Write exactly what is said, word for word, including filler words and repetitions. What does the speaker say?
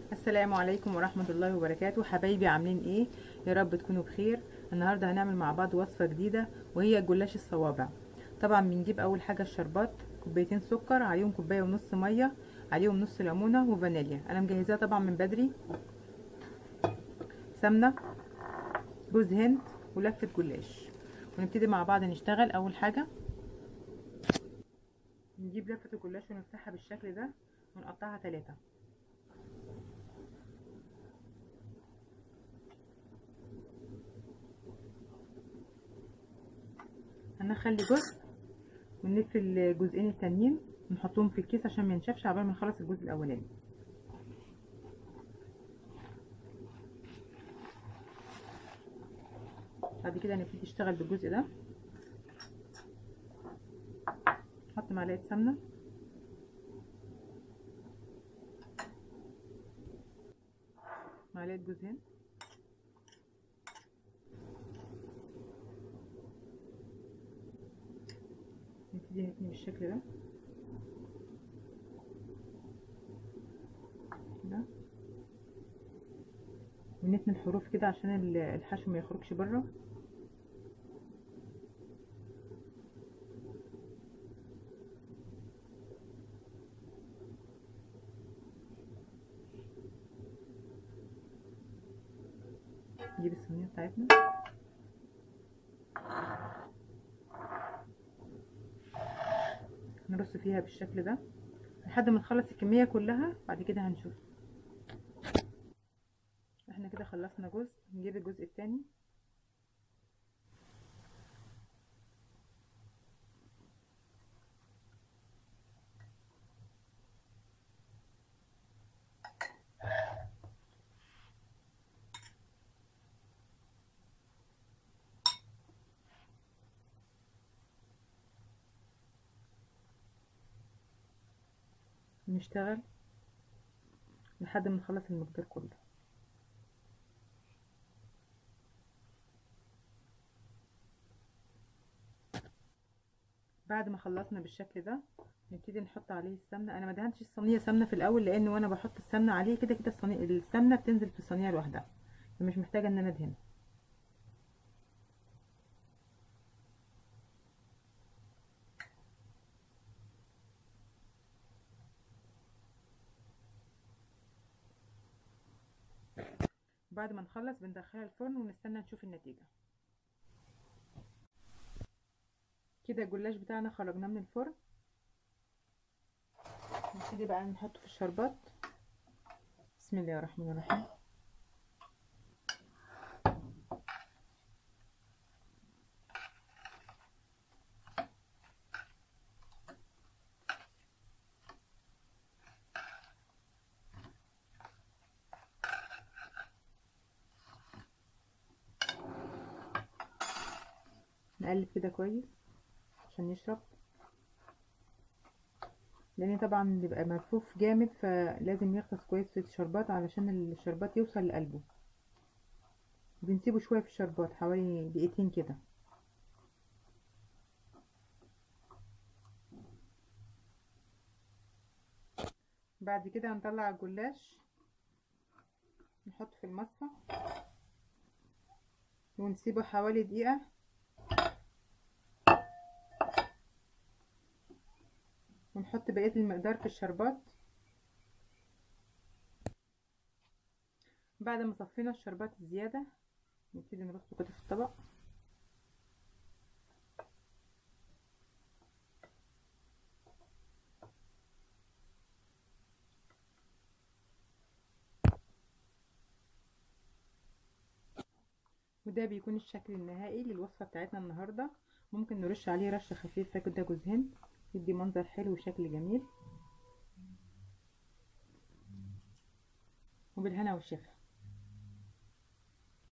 السلام عليكم ورحمة الله وبركاته. حبايبي عاملين ايه؟ يا رب تكونوا بخير. النهاردة هنعمل مع بعض وصفة جديدة وهي جلاش الصوابع. طبعا بنجيب اول حاجة الشربات، كوبايتين سكر عليهم كوباية ونص مية عليهم نص ليمونة وفانيليا. انا مجهزاها طبعا من بدري. سمنة، جوز هند، ولفة جلاش. ونبتدي مع بعض نشتغل. اول حاجة نجيب لفة الجلاش ونفتحها بالشكل ده ونقطعها ثلاثة. هنخلي جزء ونلف الجزئين التانيين ونحطهم في الكيس عشان ما ينشفش عبال ما نخلص الجزء الاولاني. بعد كده هنبتدي نشتغل بالجزء ده. نحط معلقه سمنه، معلقه جوز هند، نبتدي نتني بالشكل ده كده، ونتني الحروف كده عشان الحشو ما يخرجش بره. نجيب الصينيه بتاعتنا نرص فيها بالشكل ده لحد ما نخلص الكميه كلها. بعد كده هنشوف. احنا كده خلصنا جزء، نجيب الجزء التاني. نشتغل لحد ما نخلص المقدار كله. بعد ما خلصنا بالشكل ده نبتدي نحط عليه السمنه. انا ما دهنتش الصينيه سمنه في الاول لان وانا بحط السمنه عليه كده كده الصينيه السمنه بتنزل في الصينيه لوحدها، فمش محتاجه ان انا ادهنها. بعد ما نخلص بندخلها الفرن ونستنى نشوف النتيجه. كده الجلاش بتاعنا خرجناه من الفرن. نبتدي بقى نحطه في الشربات. بسم الله الرحمن الرحيم. نقلب كده كويس عشان يشرب، لان طبعا بيبقى ملفوف جامد فلازم يغطس كويس في الشربات علشان الشربات يوصل لقلبه. بنسيبه شويه في الشربات حوالي دقيقتين كده. بعد كده هنطلع الجلاش نحطه في المصفى ونسيبه حوالي دقيقه، ونحط بقيه المقدار في الشربات. بعد ما صفينا الشربات الزياده نبتدي نرصه كده في الطبق. وده بيكون الشكل النهائي للوصفه بتاعتنا النهارده. ممكن نرش عليه رشه خفيفه كده جوز هند يدي منظر حلو وشكل جميل. وبالهنا والشفا.